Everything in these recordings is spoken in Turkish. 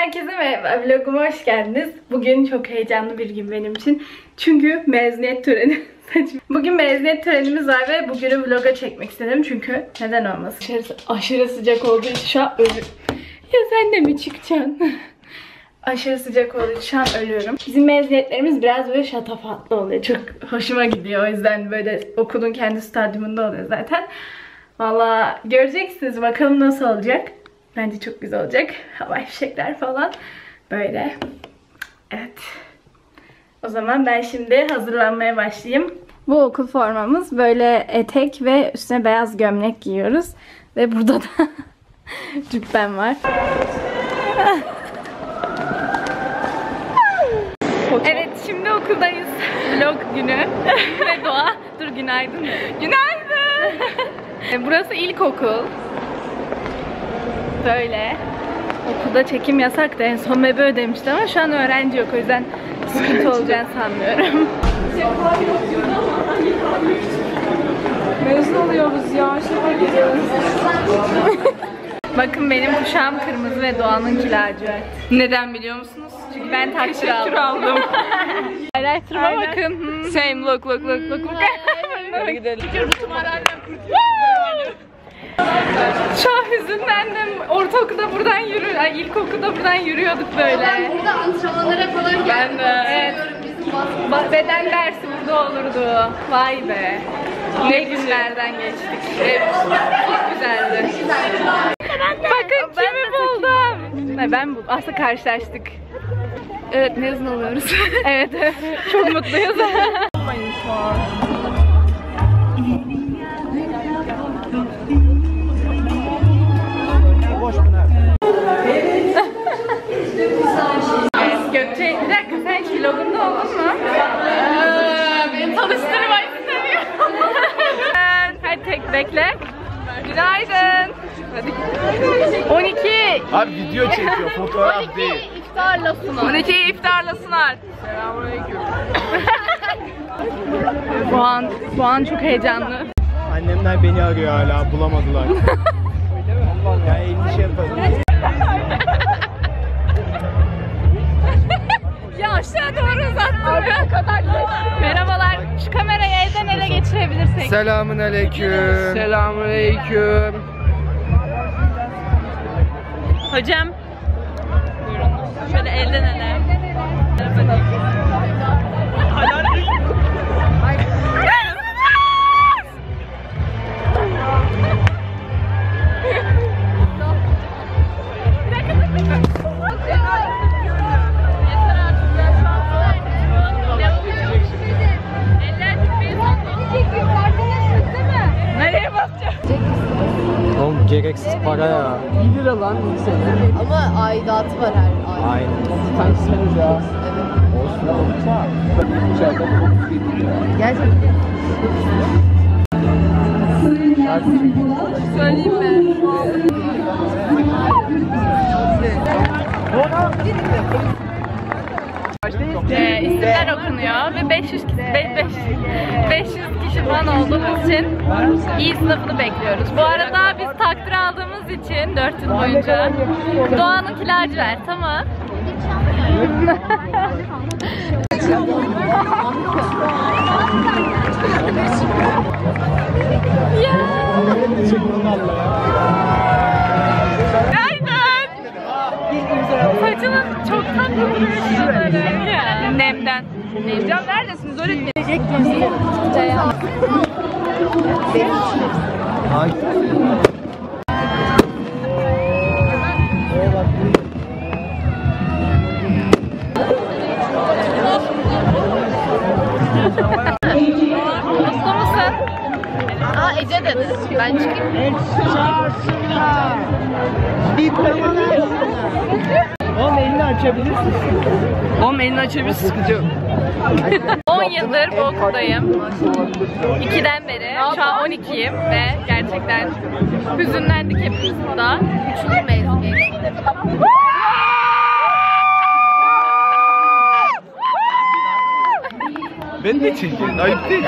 Herkese merhaba, vloguma hoş geldiniz. Bugün çok heyecanlı bir gün benim için. Çünkü mezuniyet töreni. Bugün mezuniyet törenimiz var ve bugünü vloga çekmek istedim. Çünkü neden olmasın? Dışarısı aşırı sıcak olduğu için şu an ölüyorum. Ya sen de mi çıkacaksın? Aşırı sıcak olduğu için şu an ölüyorum. Bizim mezuniyetlerimiz biraz böyle şatafatlı oluyor. Çok hoşuma gidiyor. O yüzden böyle okulun kendi stadyumunda oluyor zaten. Valla göreceksiniz bakalım nasıl olacak. Bence çok güzel olacak. Havai fişekler falan. Böyle. Evet. O zaman ben şimdi hazırlanmaya başlayayım. Bu okul formamız. Böyle etek ve üstüne beyaz gömlek giyiyoruz. Ve burada da cübbem var. Evet, şimdi okuldayız. Vlog günü. Ve Doğa. Dur, günaydın. Günaydın. Burası ilkokul. Böyle. Okulda çekim yasak da en son MEB ödemişti ama şu an öğrenci yok. O yüzden sıkıntı olacağını sanmıyorum. Mezun oluyoruz ya. Şaka gidiyoruz. Bakın benim kuşağım kırmızı ve Doğan'ınki lacivert. Neden biliyor musunuz? Çünkü ben takdir aldım. Highlighter'ıma bakın. Same look. Hadi gidelim. Çok hüzünlendim. Ortaokulda buradan ilkokulda buradan yürüyorduk böyle. Burada antrenmanlara falan Ben de. Evet. Beden dersi burada olurdu. Vay be. Ne günlerden geçtik. Evet. Çok güzeldi. Bakın kimi buldum. Ben buldum. Aslında karşılaştık. Evet, mezun oluyoruz. Evet. Çok mutluyuz. Gökçe, bir dakika, sen hiç vlogumda oldun mu? Beni tanıştırmayı istemiyorum. Hadi tek bekle. Günaydın. Hadi. 12. Abi video çekiyor, fotoğraf değil. İftarla sunar. 12 iftarla sunar. Selamünaleyküm. Bu an çok heyecanlı. Annemler beni arıyor hala, bulamadılar. Ya endişe yapalım. Ya aşağı doğru uzattım. Merhabalar. Şu kamerayı elden ele geçirebilirsek. Selamünaleyküm. Selamünaleyküm. Hocam. Buyurun. Şöyle elden ele. Oğlum gereksiz para ya. 1 lira lan ilk sene. Ama aidatı var her ay. Aynen. Kaç sene ya? Olsun oğlum. Gerçekten. Söyleyeyim mi? İsimler okunuyor ve 500 kişi falan olduğumuz için iyi sınıfını bekliyoruz. Bu arada biz takdir aldığımız için 4 yıl boyunca Doğan'ınki lacivert ama saçının çok tatlı duruyor ya. Nemden. Nevcan neredesiniz? Öğretmenim. Ay. Mutlu musun? Aa, Ece dedi. Ben çıkayım. Oğlum elini açabilirsin. Oğlum elini açabilirsin, sıkıntı yok. 10 yıldır bu okuldayım. 2'den beri. Şu an 12'yim ve gerçekten hüzünlendik hepimiz burada. 3. mezuniyet. Ben de çekeyim, ayıp değil mi?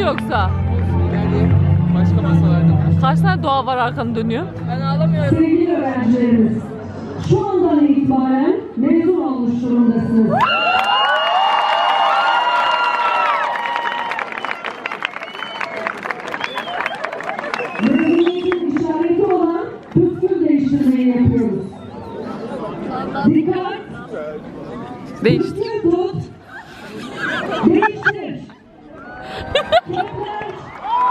yoksa? Yani başka masalarda. Kaç tane doğa var arkanı dönüyor? Ben ağlamıyorum. Sevgili öğrencilerimiz, şu andan itibaren mezun olmuş durumdasınız. Mezuniyetin işareti olan püskül değiştirmeyi yapıyoruz. Dikkat! Değişti. Püskül tut! Değiştir! Kepler!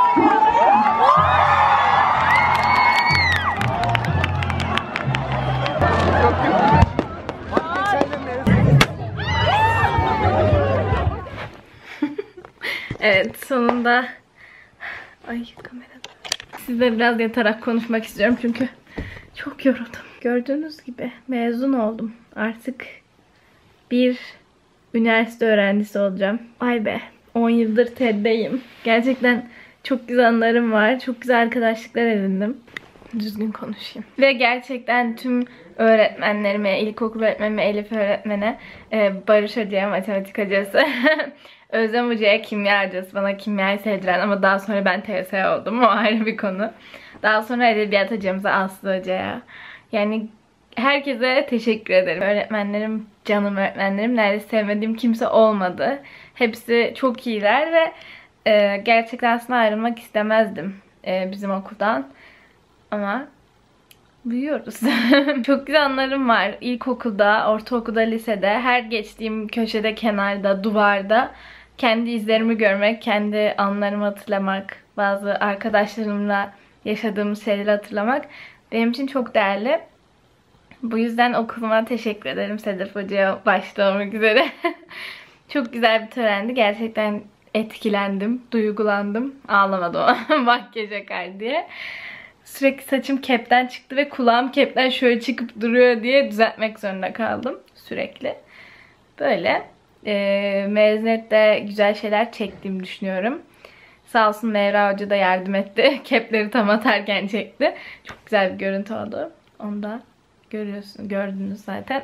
Evet, sonunda ay kamerada. Sizle biraz yatarak konuşmak istiyorum çünkü çok yoruldum. Gördüğünüz gibi mezun oldum. Artık bir üniversite öğrencisi olacağım. Ay be, 10 yıldır TED'deyim. Gerçekten çok güzel anılarım var. Çok güzel arkadaşlıklar edindim. Düzgün konuşayım. Ve gerçekten tüm öğretmenlerime, ilkokul öğretmenime, Elif öğretmene, Barış Hoca'ya, matematik hocası, Özlem Hoca'ya, kimya hocası, bana kimyayı sevdiren ama daha sonra ben TS oldum. O ayrı bir konu. Daha sonra edebiyat hocamıza, Aslı Hoca'ya. Yani herkese teşekkür ederim. Öğretmenlerim, canım öğretmenlerim. Neredeyse sevmediğim kimse olmadı. Hepsi çok iyiler ve gerçekten aslında ayrılmak istemezdim bizim okuldan. Ama büyüyoruz. Çok güzel anılarım var. İlkokulda, ortaokulda, lisede, her geçtiğim köşede, kenarda, duvarda kendi izlerimi görmek, kendi anılarımı hatırlamak, bazı arkadaşlarımla yaşadığımız şeyleri hatırlamak benim için çok değerli. Bu yüzden okuluma teşekkür ederim, Sedef Hoca'ya başta olmak üzere. Çok güzel bir törendi. Gerçekten etkilendim, duygulandım. Ağlamadım ama makyaj akar diye. Sürekli saçım kepten çıktı ve kulağım kepten şöyle çıkıp duruyor diye düzeltmek zorunda kaldım sürekli. Böyle mezuniyette güzel şeyler çektiğimi düşünüyorum. Sağ olsun Mevra Hoca da yardım etti. Kepleri tam atarken çekti. Çok güzel bir görüntü oldu. Onu da gördünüz zaten.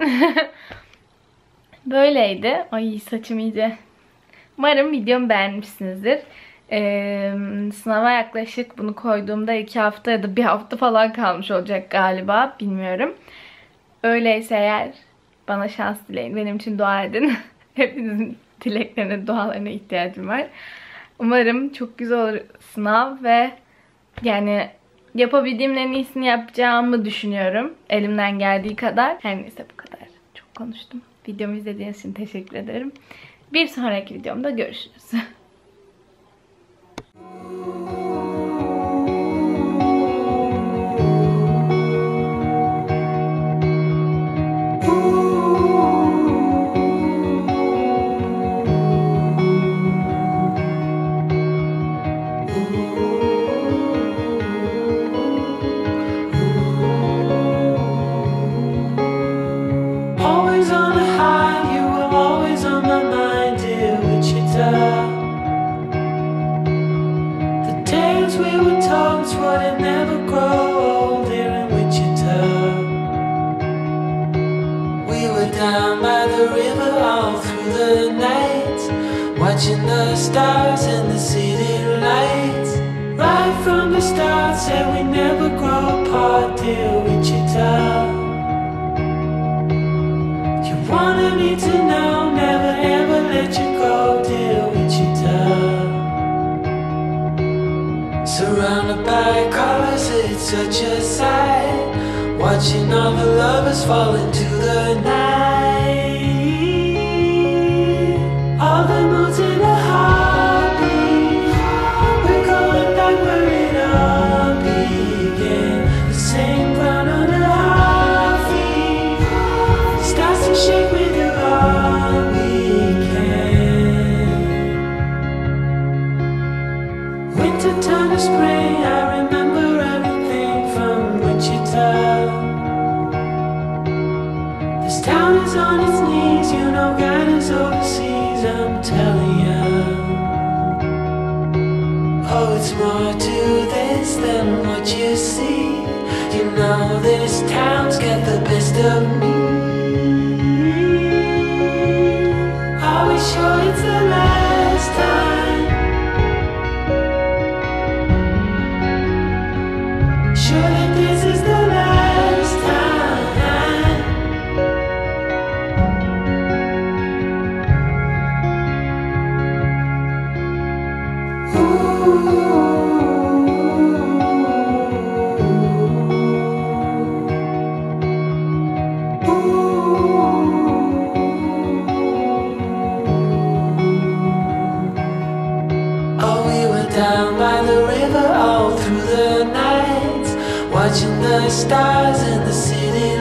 Böyleydi. Ay saçım iyice. Umarım videomu beğenmişsinizdir. Sınava yaklaşık bunu koyduğumda 2 hafta ya da 1 hafta falan kalmış olacak galiba. Bilmiyorum. Öyleyse eğer bana şans dileyin. Benim için dua edin. Hepinizin dileklerine, dualarına ihtiyacım var. Umarım çok güzel olur sınav ve yani yapabildiğimin en iyisini yapacağımı düşünüyorum. Elimden geldiği kadar. Her neyse bu kadar. Çok konuştum. Videomu izlediğiniz için teşekkür ederim. Bir sonraki videomda görüşürüz. Always on a high, you were always on my mind, dear Wichita. The tales we were told would never grow old here in Wichita. We were down by the river all through the night, watching the stars and the city lights. Right from the start, said we never grow apart, dear Wichita. Wanted me to know, never ever let you go, dear Wichita. Surrounded by colors, it's such a sight, watching all the lovers fall into the night. All the moods in a heartbeat, we're going back where it all began. The same ground under our feet, starts to shake with you all we can. Winter turned to spring, I remember everything from Wichita. This watching the stars and the city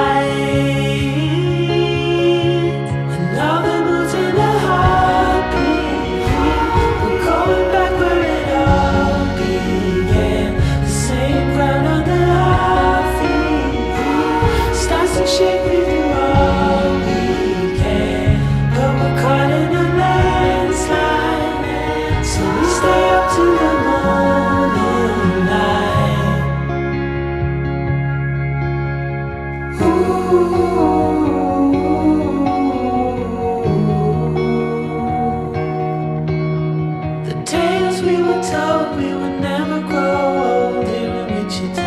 lights. And now the moon's in a heartbeat. We're going back where it all began. The same ground on the heartbeat. Starts to shake me through all we can. But we're caught in a landslide. So we stay up to the morning light. The tales we were told we would never grow old in Wichita.